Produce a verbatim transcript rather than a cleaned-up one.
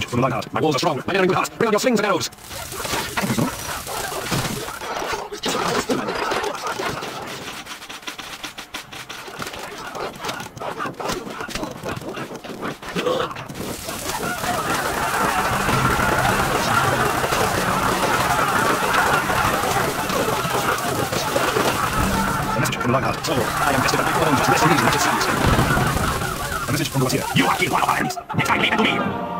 from the Lionheart. My walls are strong. My men are in good heart. Bring on your slings and arrows. A message from the Lionheart. So, I am destined to make your own just less easy than it seems. A message from the Wazir. You are killed one of our enemies. Next time, leave it to me.